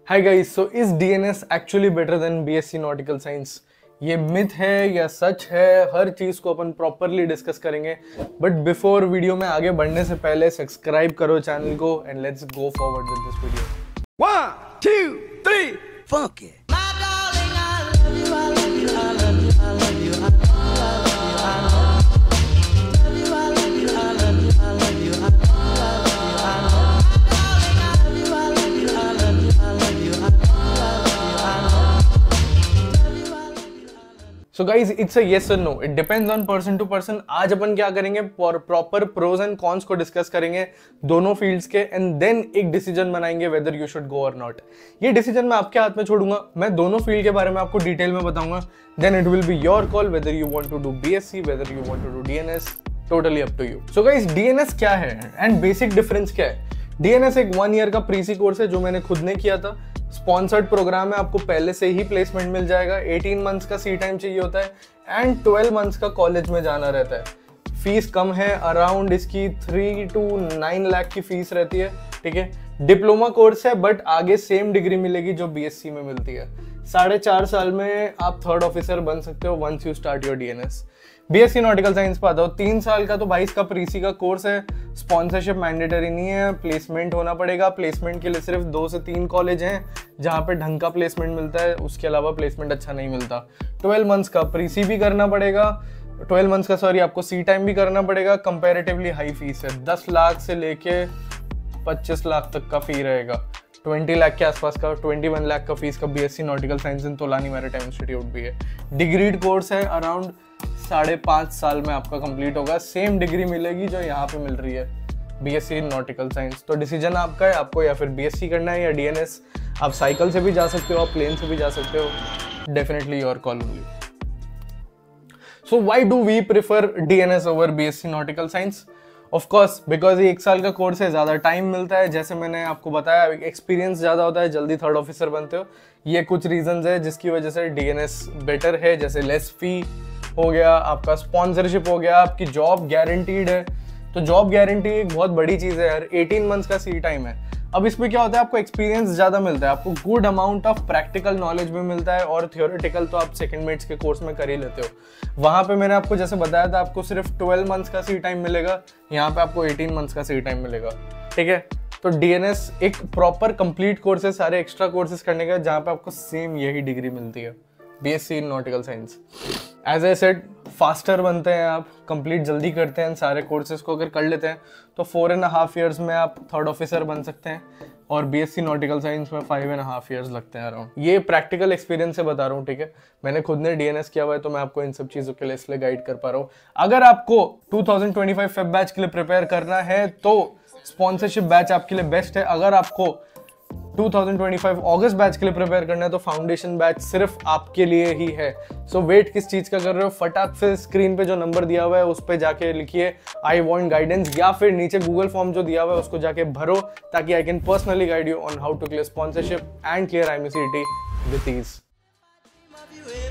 Hi guys, so is DNS actually better than BSc nautical science? ये myth है या सच है, हर चीज को अपन प्रॉपरली डिस्कस करेंगे। बट बिफोर वीडियो में आगे बढ़ने से पहले सब्सक्राइब करो चैनल को and let's go forward with this video. 1 2 3 funky। So guys it's a yes और no, it depends on person to person. आज अपन क्या करेंगे, प्रॉपर प्रोज एंड कॉन्स को डिस्कस करेंगे दोनों फील्ड्स के, एंड देन एक डिसीजन बनाएंगे वेदर यू शुड गो और नॉट। ये डिसीजन मैं आपके हाथ में छोड़ूंगा, मैं दोनों फील्ड के बारे में आपको डिटेल में बताऊंगा। Then it will be your call whether you want to do BSc, whether you want to do DNS, totally up to you. So guys DNS क्या है एंड बेसिक डिफरेंस क्या है? डीएनएस एक 1 ईयर का प्रीसी course है जो मैंने खुद ने किया था। स्पॉन्सर्ड प्रोग्राम है, आपको पहले से ही प्लेसमेंट मिल जाएगा। 18 मंथ्स का सी टाइम चाहिए होता है एंड 12 मंथ्स का कॉलेज में जाना रहता है। फीस कम है, अराउंड इसकी 3 to 9 लाख की फीस रहती है। ठीक है, डिप्लोमा कोर्स है बट आगे सेम डिग्री मिलेगी जो बीएससी में मिलती है। 4.5 साल में आप थर्ड ऑफिसर बन सकते हो once you start your DNS. BSc nautical science पे आता हो, 3 साल का तो 22 का प्रीसी का कोर्स है। स्पॉन्सरशिप मैंडेटरी नहीं है, प्लेसमेंट होना पड़ेगा। प्लेसमेंट के लिए सिर्फ 2 से 3 कॉलेज हैं जहाँ पे ढंग का प्लेसमेंट मिलता है, उसके अलावा प्लेसमेंट अच्छा नहीं मिलता। 12 मंथ्स का प्रीसी भी करना पड़ेगा, 12 मंथ्स का सॉरी आपको सी टाइम भी करना पड़ेगा। कंपेरेटिवली हाई फीस है, 10 लाख से लेके 25 लाख तक का फी रहेगा। 20 लाख के आसपास का, 21 लाख का फीस का BSc nautical science in Tolani maritime institute भी है। डिग्रीड कोर्स है, अराउंड 5.5 साल में आपका कंप्लीट होगा। सेम डिग्री मिलेगी जो यहाँ पे मिल रही है बीएससी नॉटिकल साइंस। तो डिसीजन आपका है, आपको या फिर बीएससी करना है या डीएनएस। आप साइकिल से भी जा सकते हो, आप प्लेन से भी जा सकते हो, definitely your call only. So why do we prefer DNS over BSc nautical science? Of course because ये 1 साल का कोर्स है, ज़्यादा टाइम मिलता है, जैसे मैंने आपको बताया एक्सपीरियंस ज़्यादा होता है, जल्दी थर्ड ऑफिसर बनते हो। ये कुछ रीजंस है जिसकी वजह से डीएनएस बेटर है, जैसे लेस फी हो गया, आपका स्पॉन्सरशिप हो गया, आपकी जॉब गारंटीड है। तो जॉब गारंटी एक बहुत बड़ी चीज़ है यार। 18 मंथ्स का सी टाइम है। अब इसमें क्या होता है, आपको एक्सपीरियंस ज़्यादा मिलता है, आपको good amount of practical knowledge भी मिलता है, और थियोरेटिकल तो आप सेकंड मेट्स के कोर्स में कर ही लेते हो। वहाँ पे मैंने आपको जैसे बताया था, आपको सिर्फ 12 मंथ्स का सी टाइम मिलेगा, यहाँ पे आपको 18 मंथ्स का सी टाइम मिलेगा। ठीक है, तो डीएनएस एक प्रॉपर कंप्लीट कोर्स है सारे एक्स्ट्रा कोर्सेज करने का, जहाँ पे आपको सेम यही डिग्री मिलती है BSc in nautical science. As I said, faster बनते हैं आप, कंप्लीट जल्दी करते हैं सारे कोर्सेज को अगर कर लेते हैं तो 4.5 ईयर्स में आप थर्ड ऑफिसर बन सकते हैं, और बीएससी नॉटिकल साइंस में 5.5 ईयर्स लगते हैं अराउंड। ये प्रैक्टिकल एक्सपीरियंस से बता रहा हूँ। ठीक है, मैंने खुद ने डीएनएस किया हुआ है तो मैं आपको इन सब चीज़ों के लिए इसलिए गाइड कर पा रहा हूँ। अगर आपको 2025 फेब बैच के लिए प्रिपेयर करना है तो स्पॉन्सरशिप बैच आपके लिए बेस्ट है। अगर आपको 2025 अगस्त बैच के लिए प्रिपेयर करना है तो फाउंडेशन बैच सिर्फ आपके लिए ही है। सो वेट किस चीज का कर रहे हो, फटाक से स्क्रीन पे जो नंबर दिया हुआ है उस पे जाके लिखिए आई वांट गाइडेंस, या फिर नीचे गूगल फॉर्म जो दिया हुआ है उसको जाके भरो, ताकि I can personally guide you on how to clear sponsorship and clear IMCET with ease.